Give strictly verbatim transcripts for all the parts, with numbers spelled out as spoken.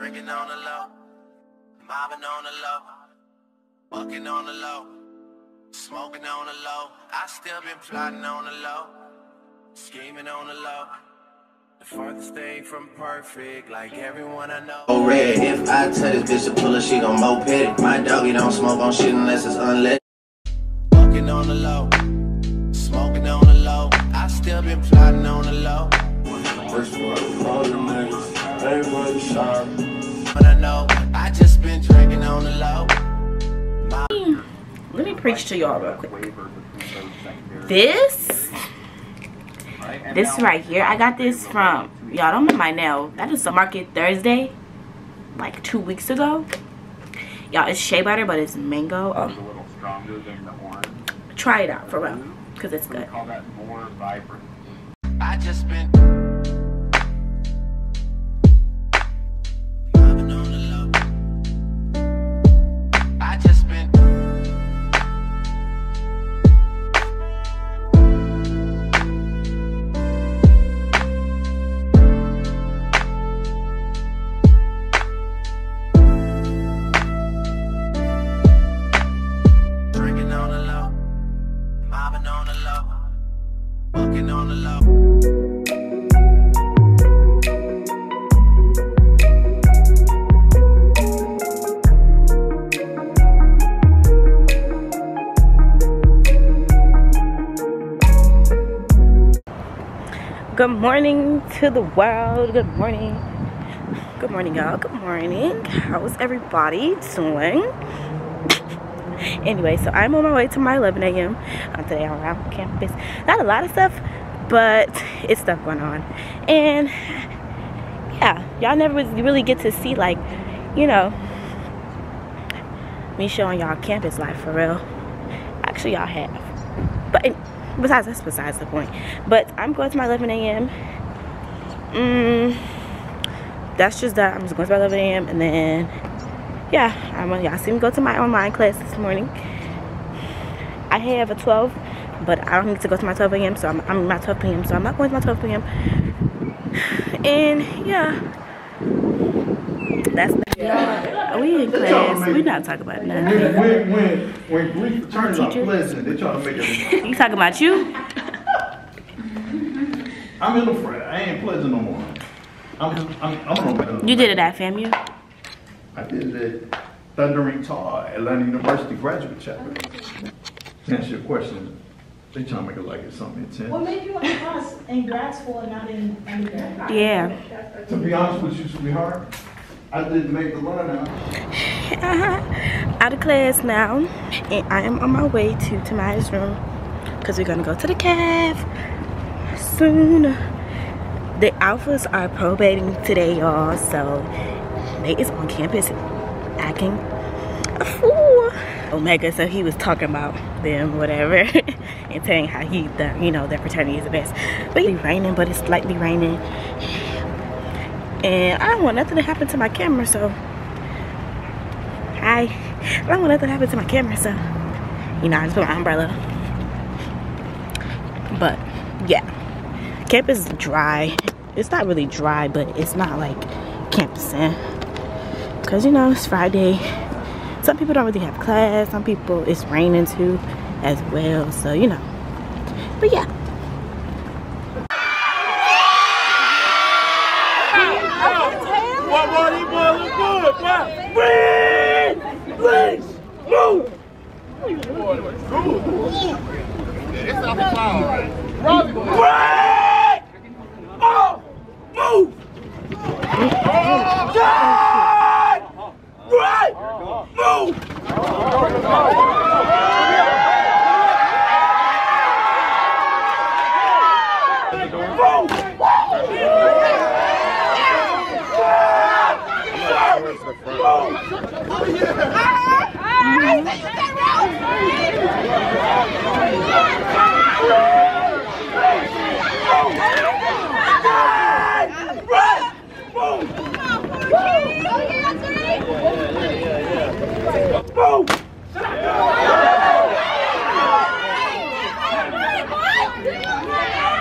Drinking on the low, mobbing on the low, bucking on the low, smoking on the low. I still been plotting on the low, scheming on the low. The farthest thing from perfect, like everyone I know. Oh, red, if I tell this bitch to pull her, she gon' moped it. My doggy don't smoke on shit unless it's unlit. Bucking on the low, smoking on the low. I still been plotting on the low. First of all, all the niggas, everybody sharp. But I know, I just been drinking on the low. My Let me preach to y'all real quick. This, this right here, I got this from, y'all don't know my nail. That is a Market Thursday, like two weeks ago. Y'all, it's shea butter, but it's mango. Um, a little stronger than the orange. Try it out for real, because it's good. Call that more vibrant. I just been on the low. Good morning to the world. Good morning. Good morning, y'all. Good morning. How's everybody doing? Anyway, so I'm on my way to my eleven A M Um, today I'm around campus. Not a lot of stuff, but it's stuff going on. And yeah, y'all never really get to see, like, you know, me showing y'all campus life for real. Actually, y'all have. But besides, that's besides the point. But I'm going to my eleven A M Mm, that's just that. I'm just going to my eleven A M and then yeah, I'm gonna, y'all see me go to my online class this morning. I have a twelve, but I don't need to go to my twelve A M so I'm, I'm in my twelve P M so I'm not going to my twelve P M And yeah, that's the, yeah. We in class. We not talking about nothing. When when when Greek turns out pleasant, they try to make it. You talking about you? I'm in the frat. I ain't pleasant no more. I'm I'm I'm no You did it at FAMU? I did it at Thundering Tar, Atlanta University graduate chapter. To answer your question, they trying to make it like it's something intense. What made you in class in grad school and not in undergrad? Yeah. To be honest with you, sweetheart, I didn't make the run out. Out of class now, and I am on my way to Tamaya's room because we're gonna go to the caf soon. The alphas are probating today, y'all, so they is on campus acting a fool. Omega, so he was talking about them, whatever, and saying how he, the, you know, their fraternity is the best. But it's raining, but it's slightly raining, and I don't want nothing to happen to my camera, so I, I don't want nothing to happen to my camera, so you know, I just put my umbrella. But yeah, campus is dry. It's not really dry, but it's not like campusing. Because, you know, it's Friday. Some people don't really have class. Some people, it's raining too as well. So, you know. But yeah. What more these boys look good, boy? Freeze! Freeze! Move! It's off the cloud, right? Robbie, break! Oh! Move! God! Right! Move!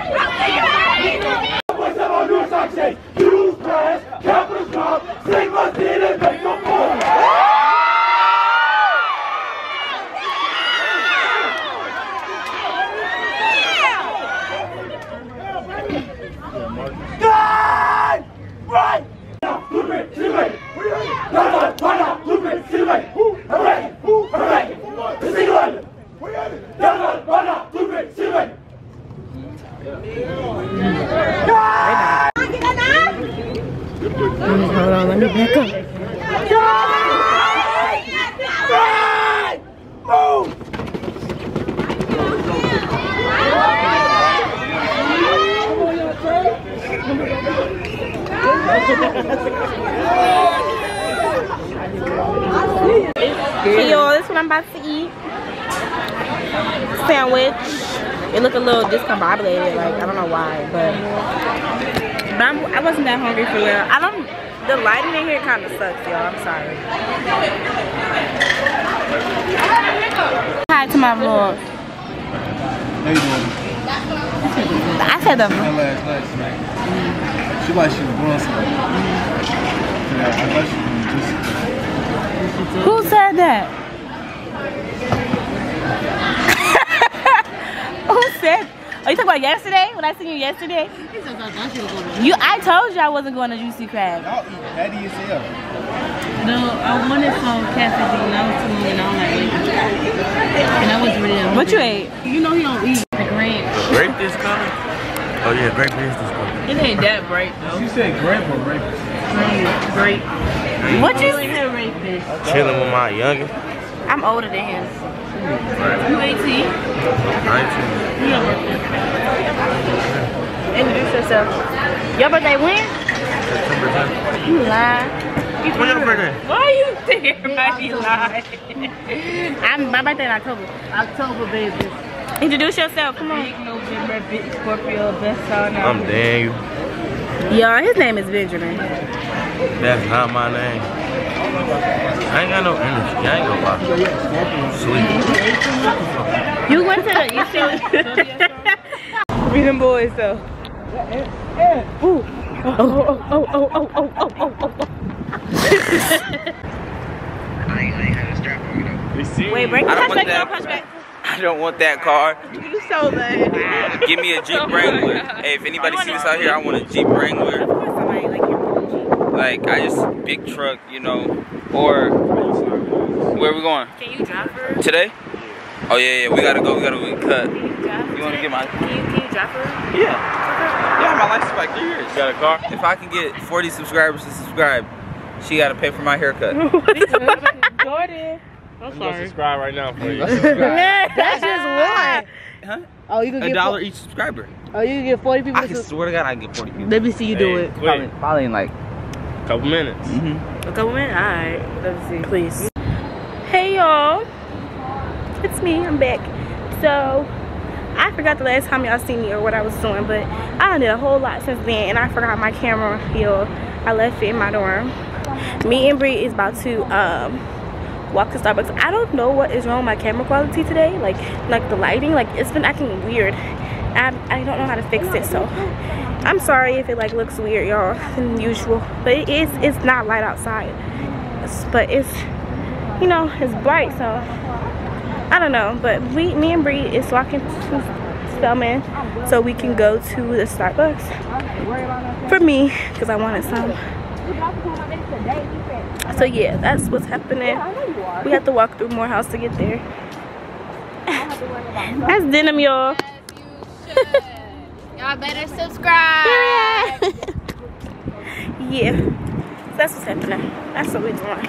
Use class, capital stop, sigma silly. Dada, dada, stupid, silly. Hooray, hooray. Silly. Dada, dada, stupid, silly. Hold on, let me back up. Move! Hey y'all, this is what I'm about to eat. Sandwich. It look a little discombobulated, like I don't know why, but, but I'm, I wasn't that hungry for real. I don't. The lighting in here kind of sucks, y'all. I'm sorry. Hi to my vlog. How you doing? I said them. Last night, she like she was doing something. Yeah, I thought she was just. Who said that? Who said? Oh, you talking about yesterday? When I seen you yesterday? You, I told you I wasn't going to Juicy Crab. Y'all eat fatty as hell. No, I wanted some cafe bean and I was telling you and I was like, wait. And I was really hungry. What you ate? You know he don't eat the grape. Grape this coming? Oh yeah, grape is this coming. It ain't that bright though. She said grape or rapist? Grape. What you? You ain't had rapist. Chilling with my youngest. I'm older than him. You eighteen. nineteen. You know birthday. Introduce yourself. Your birthday when? September tenth. You lie. When your birthday? Why are you thinking about you lie? I'm my birthday in October. October baby. Introduce yourself. Come on. Big November, big Scorpio, best sign. I'm Daniel. Y'all, his name is Benjamin. That's not my name. I ain't got no energy. I ain't gonna lie. Sleep. You went to the, you should. Read them boys though. Ooh. Oh, oh, oh, oh, oh, oh, oh, oh, oh, oh. Wait, break the punch back, no punch back. I don't want that car. You so bad. Give me a Jeep Wrangler. Hey, if anybody sees this out here, I want a Jeep Wrangler. Somebody like your Like, I just, big truck, you know. Or, where are we going? Can you drive her? Today? Oh, yeah, yeah, we gotta go. We gotta go cut. Can you drive You wanna today? get my... Can you, can you drive her? Yeah. Yeah, my license for like three years. You got a car? If I can get forty subscribers to subscribe, she gotta pay for my haircut. Jordan. I'm I'm gonna sorry. subscribe right now for you. That's just one. Huh? Oh, you can A get dollar fo- each subscriber. Oh, you can get forty people. I can to swear to God I can get forty people. Let me see you do Hey, it. Probably, quick. probably in like... Couple minutes. Mm-hmm. A couple minutes? Alright. Let's see. Please. Hey y'all. It's me. I'm back. So, I forgot the last time y'all seen me or what I was doing, but I done did a whole lot since then, and I forgot my camera. Yo, I left it in my dorm. Me and Bree is about to um walk to Starbucks. I don't know what is wrong with my camera quality today. Like, like the lighting, like it's been acting weird. I I don't know how to fix it, so I'm sorry if it like looks weird, y'all, than usual. But it is it's not light outside. It's, but it's you know it's bright, so I don't know. But we me and Bree is walking to Spelman so we can go to the Starbucks for me because I wanted some. So yeah, that's what's happening. We have to walk through Morehouse to get there. That's denim, y'all. Y'all better subscribe. Yeah, that's what's happening. That's what we're doing.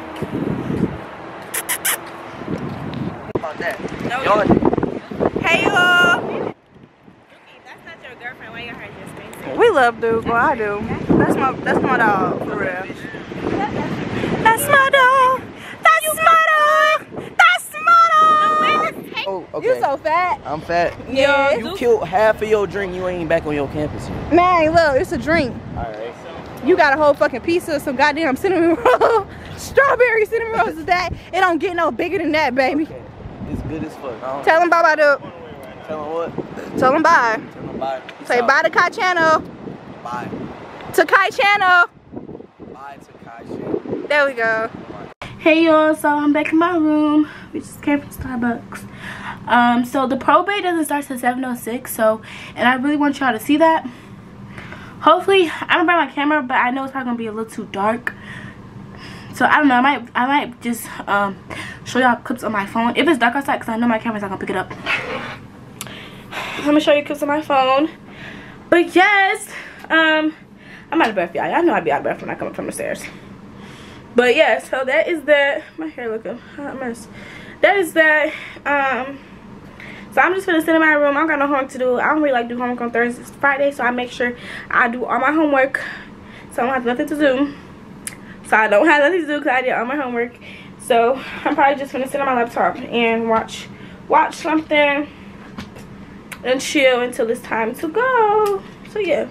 No, hey y'all. That's not your girlfriend. Why you got her just face? We love Duke. Well, I do. That's my that's my dog for real. That's my dog. That's my dog. That's my dog. Oh, okay. You so fat. I'm fat. Yeah. You killed half of your drink. You ain't back on your campus yet. Man, look, it's a drink. All right. You got a whole fucking pizza of some goddamn cinnamon roll. Strawberry cinnamon rolls is that? It don't get no bigger than that, baby. Okay. It's good as fuck. I don't- Tell them bye bye, Duke. Tell them what? Tell them bye. Tell them bye. Peace Say out. bye to Kai channel. Bye. To Kai channel. Bye to Kai channel. There we go. Hey y'all, so I'm back in my room. We just came from Starbucks. Um, so the probate doesn't start till seven oh six, so, and I really want y'all to see that. hopefully I'm gonna bring my camera, but I know it's probably gonna be a little too dark. So I don't know. I might I might just um show y'all clips on my phone if it's dark outside, because I know my camera's not gonna pick it up. I'm gonna show you clips on my phone. But yes, um, I'm out of breath, y'all. Y'all know I'd be out of breath when I come up from the stairs. But yeah, so that is that. My hair looking hot mess. That is that. Um, so I'm just gonna sit in my room. I don't got no homework to do. I don't really like to do homework on Thursdays, Friday, so I make sure I do all my homework. So I don't have nothing to do. So I don't have nothing to do because I did all my homework. So I'm probably just gonna sit on my laptop and watch watch something and chill until it's time to go. So yeah.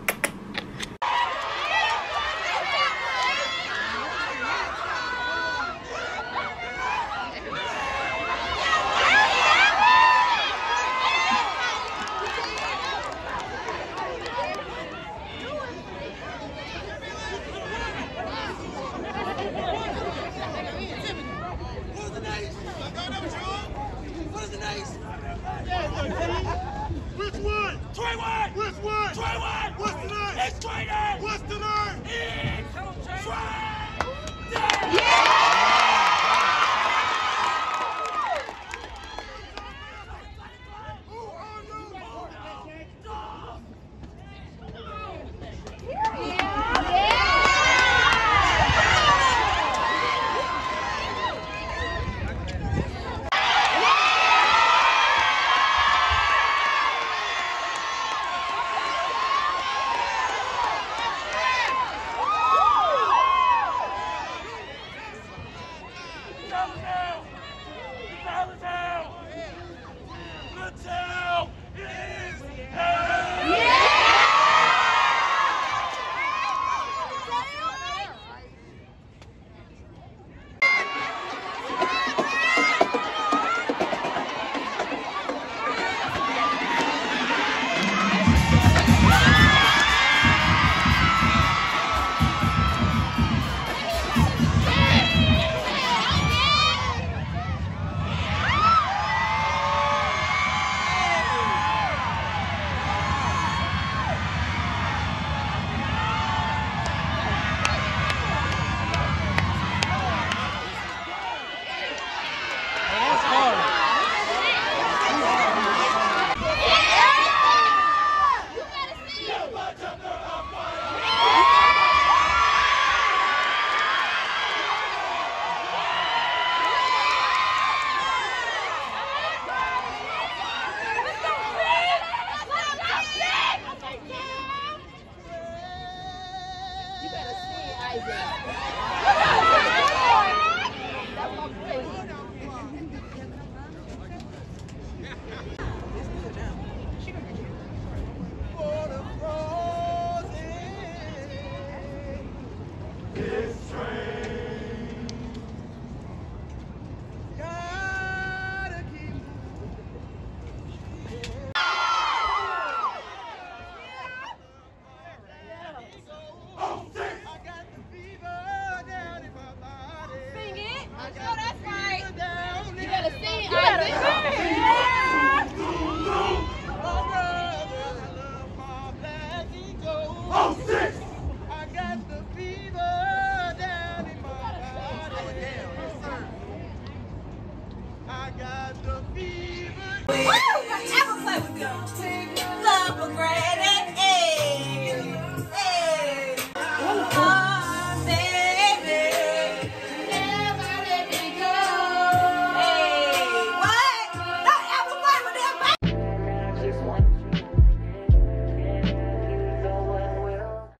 Which one? twenty-one! Which one? twenty-one! What's the name? It's twenty-nine! What's the name? It's twenty! Yeah! Love for granted, hey, hey. Oh,